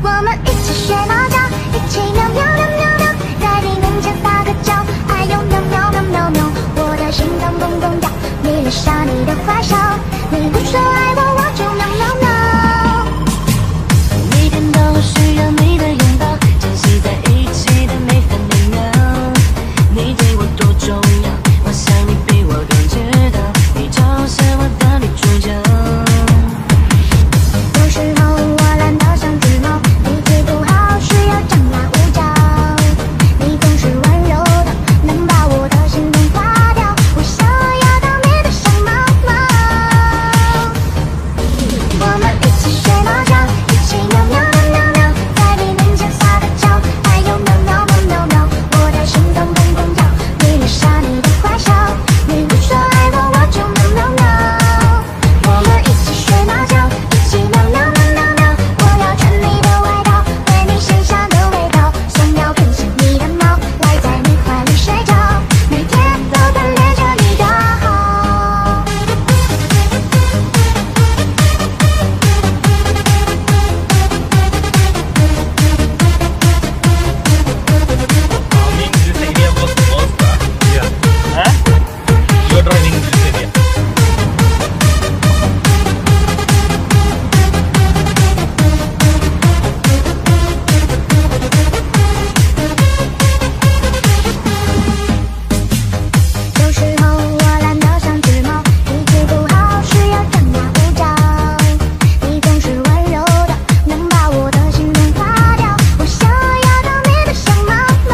我们一起学猫叫，一起喵喵喵喵喵，在你面前撒个娇，哎呦喵喵喵喵喵，我的心脏蹦蹦跳，迷恋上你的坏笑，你不说爱我，我就喵喵喵。每天都需要你的拥抱，珍惜在一起的每分每秒。你对我多重要，我想你比我更知道，你就是我的女主角。有时候我懒得像只猫，脾气不好，需要张牙舞爪。你总是温柔的，能把我的心融化掉。我想要当你的小猫猫。我们一起学猫叫，一起喵喵喵喵喵，在你面前撒个娇，哎呦喵喵喵喵喵，我的心脏砰砰跳，迷恋上你的坏笑，你不说爱我，我就喵喵喵。我们一起学猫叫，一起喵喵喵喵喵，我要穿你的外套，闻你身上的味道，想要变成你的猫，赖在你怀里睡觉，每天都贪恋着你的好。 Driving this area was worst. Yeah. Huh? You're driving this area. 有时候我懒得像只猫，脾气不好，需要张牙舞爪。你总是温柔的，能把我的心融化掉。我想要当你的小猫猫。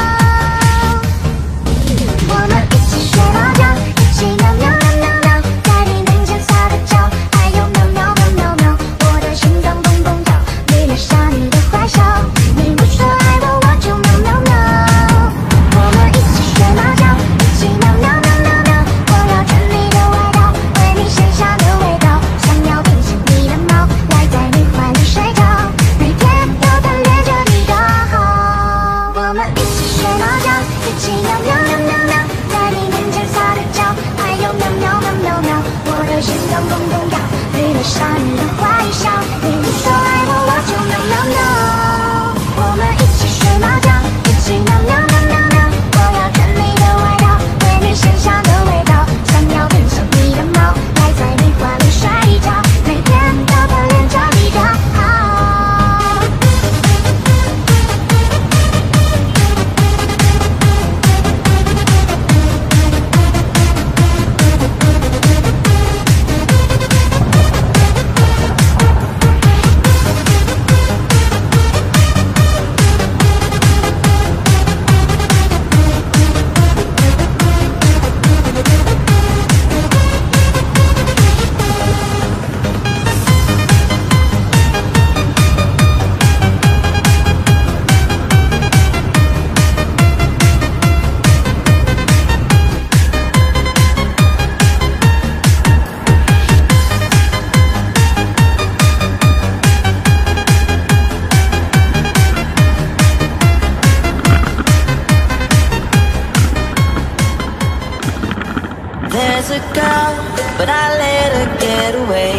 我们一起学猫叫，一起喵喵喵喵喵，在你面前撒个娇，哎呦喵喵喵喵喵，我的心脏砰砰跳，迷恋上你的坏笑，你不说爱我，我就喵喵喵。我们一起学猫叫，一起喵喵喵喵喵，我要穿你的外套，闻你身上的味道，想要变成你的猫，赖在你怀里睡觉，每天都贪恋着你的好。我们一起学猫叫，一起喵喵喵喵喵，在你面前撒个娇，哎呦喵喵喵喵喵，我的心脏砰砰跳，迷恋上你的坏笑，你不说爱我，我就喵喵喵。我们一起学猫叫，一起喵喵喵喵喵，我要穿你的外套，闻你身上的味道，想要变成你的猫，赖在你怀里睡觉，每天都贪恋着你的好。There's a girl, but I let her get away.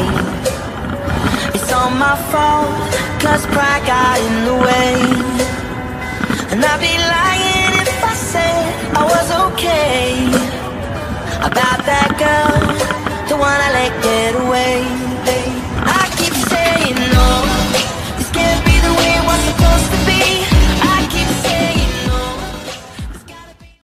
It's all my fault, cause pride got in the way. And I'd be lying if I said I was okay about that girl, the one I let get away.